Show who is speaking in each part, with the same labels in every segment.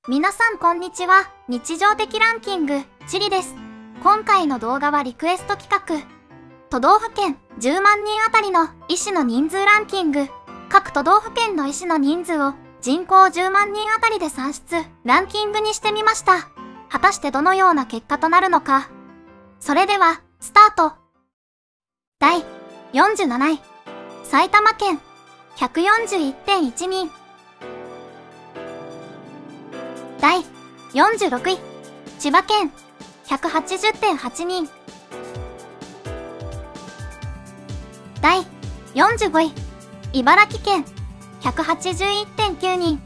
Speaker 1: 皆さんこんにちは。日常的ランキング、チリです。今回の動画はリクエスト企画。都道府県10万人あたりの医師の人数ランキング。各都道府県の医師の人数を人口10万人あたりで算出、ランキングにしてみました。果たしてどのような結果となるのか。それでは、スタート。第47位。埼玉県、141.1 人。第46位。千葉県、180.8 人。第45位。茨城県、181.9 人。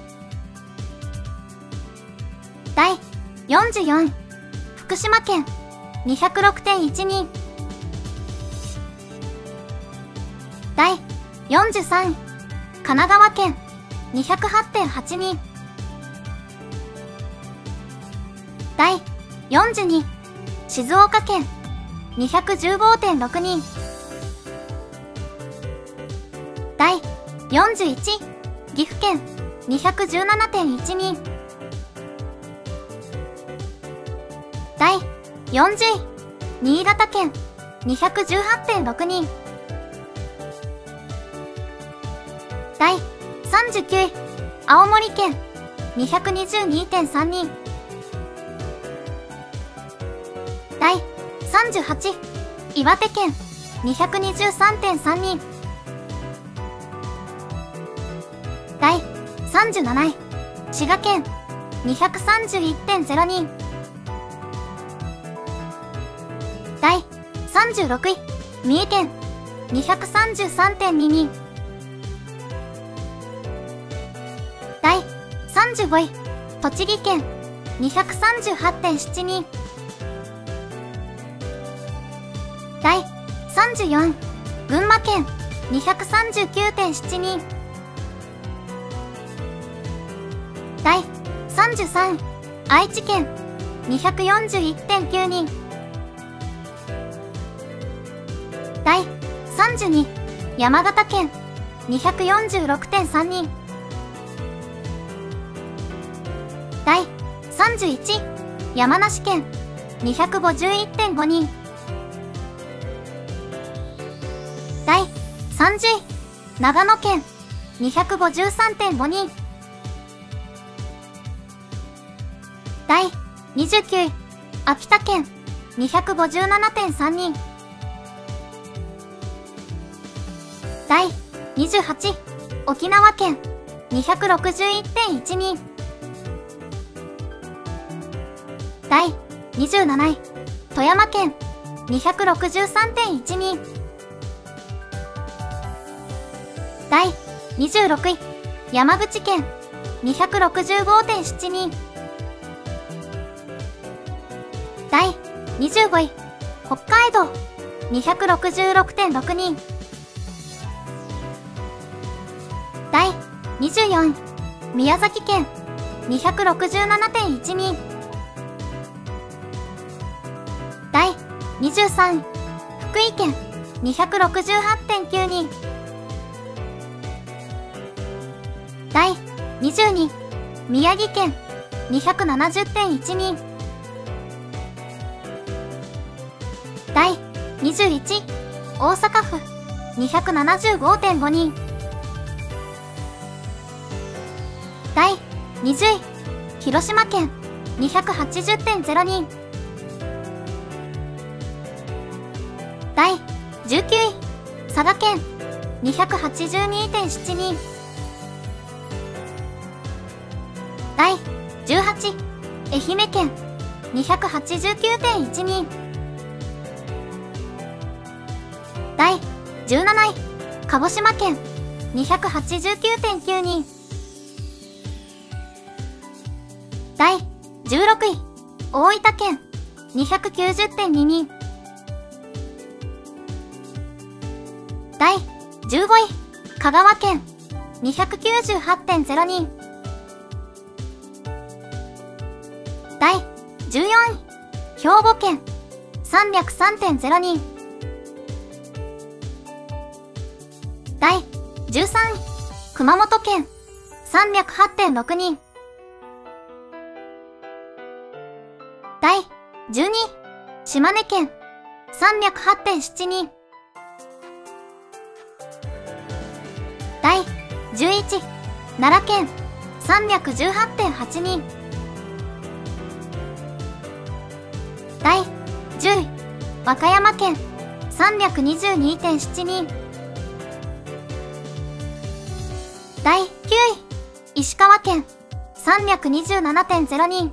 Speaker 1: 第44位。福島県、206.1 人。第43位。神奈川県、208.8 人。第42位。静岡県、215.6 人。第41位。岐阜県、217.1 人。第40位。新潟県、218.6 人。第39位。青森県、222.3 人。第38位。岩手県、223.3 人。第37位。滋賀県、231.0 人。第36位。三重県、233.2 人。第35位。栃木県、238.7 人。第34位。群馬県、239.7 人。第33位。愛知県、241.9 人。第32位。山形県、246.3 人。第31位。山梨県、251.5 人。第30位。長野県、253.5 人。第29位。秋田県、257.3 人。第28位。沖縄県、261.1 人。第27位。富山県、263.1 人。第26位。山口県、265.7 人。第25位。北海道、266.6 人。第24位。宮崎県、267.1 人。第23位。福井県、268.9 人。第22位。宮城県、270.1 人。第21位。大阪府、275.5 人。第20位。広島県、280.0 人。第19位。佐賀県、282.7 人。第18位。愛媛県、289.1 人。第17位。鹿児島県、289.9 人。第16位。大分県、290.2 人。第15位。香川県、298.0 人。第14位。兵庫県、303.0 人。第13位。熊本県、308.6 人。 12、島根県 308.72。第11、奈良県 318.82。第10位、和歌山県 322.72。第9位、石川県 327.02。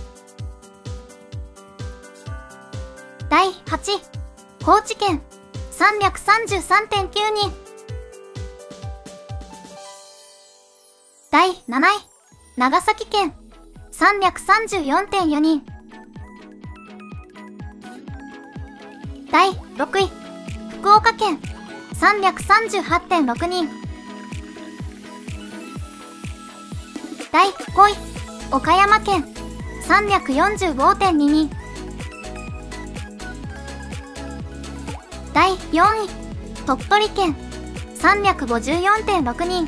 Speaker 1: 第8位、高知県 333.92。第7位、長崎県 334.42。第6位、福岡県 338.62。第5位、岡山県 345.22。第4位、鳥取県 354.62。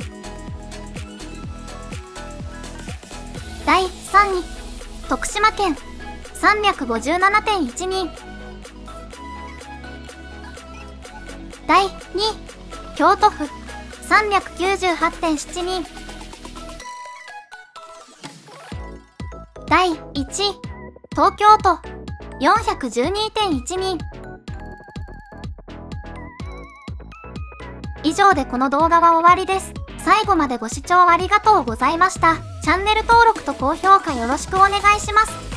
Speaker 1: 第3位、徳島県 357.12。第2位、京都府 398.72。第1位、東京都 412.12。以上でこの動画は終わりです。最後までご視聴ありがとうございました。チャンネル登録と高評価よろしくお願いします。